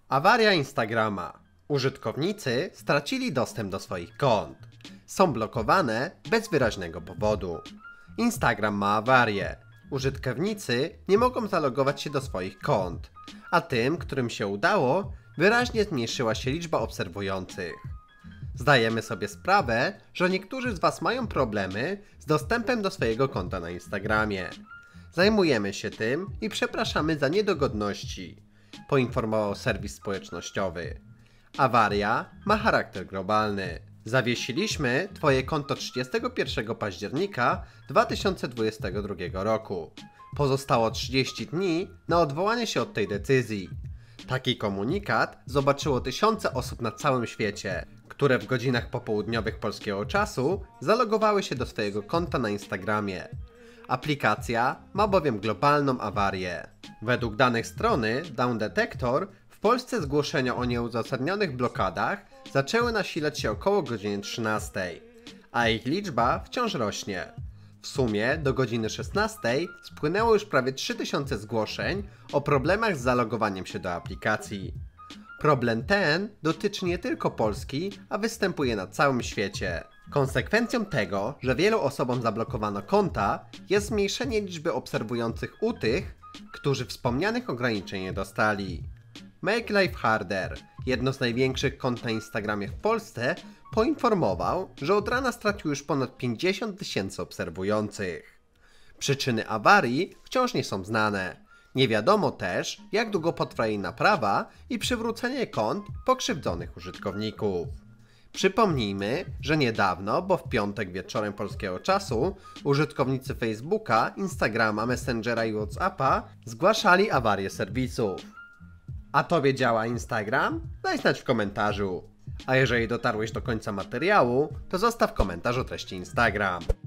Awaria Instagrama. Użytkownicy stracili dostęp do swoich kont. Są blokowane bez wyraźnego powodu. Instagram ma awarię. Użytkownicy nie mogą zalogować się do swoich kont, a tym, którym się udało, wyraźnie zmniejszyła się liczba obserwujących. Zdajemy sobie sprawę, że niektórzy z Was mają problemy z dostępem do swojego konta na Instagramie. Zajmujemy się tym i przepraszamy za niedogodności, poinformował serwis społecznościowy. Awaria ma charakter globalny. Zawiesiliśmy Twoje konto 31 października 2022 roku. Pozostało 30 dni na odwołanie się od tej decyzji. Taki komunikat zobaczyło tysiące osób na całym świecie, które w godzinach popołudniowych polskiego czasu zalogowały się do swojego konta na Instagramie. Aplikacja ma bowiem globalną awarię. Według danych strony Down Detector w Polsce zgłoszenia o nieuzasadnionych blokadach zaczęły nasilać się około godziny 13, a ich liczba wciąż rośnie. W sumie do godziny 16 spłynęło już prawie 3000 zgłoszeń o problemach z zalogowaniem się do aplikacji. Problem ten dotyczy nie tylko Polski, a występuje na całym świecie. Konsekwencją tego, że wielu osobom zablokowano konta, jest zmniejszenie liczby obserwujących u tych, którzy wspomnianych ograniczeń nie dostali. Make Life Harder, jedno z największych kont na Instagramie w Polsce, poinformował, że od rana stracił już ponad 50 000 obserwujących. Przyczyny awarii wciąż nie są znane. Nie wiadomo też, jak długo potrwa jej naprawa i przywrócenie kont pokrzywdzonych użytkowników. Przypomnijmy, że niedawno, bo w piątek wieczorem polskiego czasu, użytkownicy Facebooka, Instagrama, Messengera i Whatsappa zgłaszali awarię serwisów. A Tobie działa Instagram? Daj znać w komentarzu. A jeżeli dotarłeś do końca materiału, to zostaw komentarz o treści Instagram.